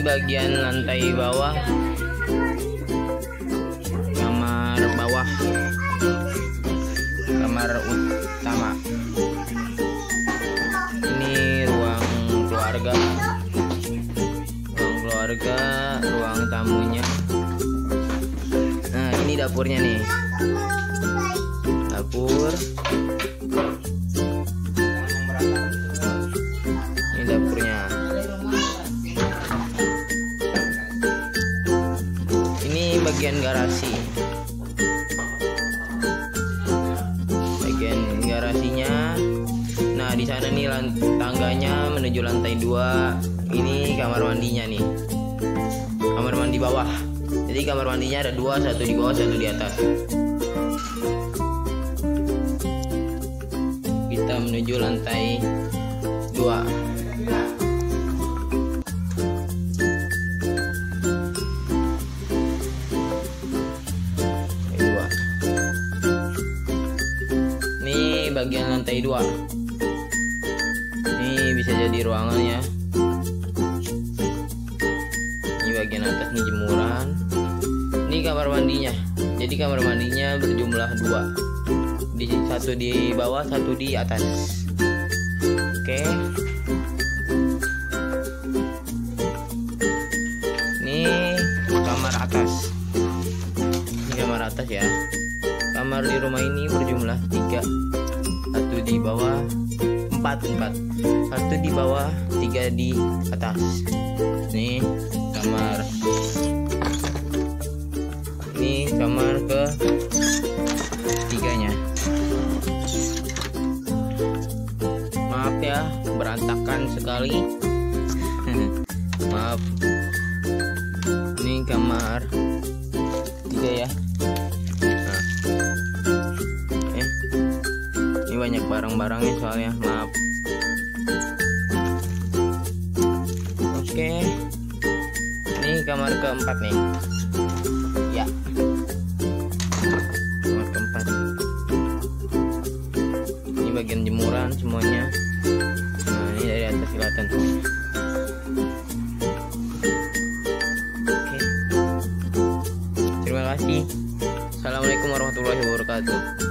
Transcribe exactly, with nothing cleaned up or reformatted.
bagian lantai bawah, kamar bawah, kamar utama. Ini ruang keluarga, ruang keluarga, ruang tamunya. Nah, ini dapurnya nih, dapur. Ini dapurnya. Ini bagian garasi. Bagian garasinya. Nah, di sana nih tangganya menuju lantai dua. Ini kamar mandinya nih. Kamar mandi bawah. Jadi kamar mandinya ada dua, satu di bawah, satu di atas. Kita menuju lantai dua. Ini bagian lantai dua. Ini bisa jadi ruangannya. Ini bagian atas nih jemuran. Ini kamar mandinya. Jadi kamar mandinya berjumlah dua. Di satu di bawah, satu di atas. Oke. Ini kamar atas. Ini kamar atas ya. Kamar di rumah ini berjumlah tiga. Satu di bawah, empat empat. Satu di bawah, tiga di atas. Ini kamar. Ini kamar ke tiganya. Maaf ya, berantakan sekali. Maaf. Ini kamar tiga ya. Nah. Eh. Ini banyak barang-barangnya soalnya. Maaf. Oke. Ini kamar keempat nih. Ya. Kamar keempat. Ini bagian jemuran semuanya. Nah, ini dari atas kelihatan tuh. Oke. Terima kasih. Assalamualaikum warahmatullahi wabarakatuh.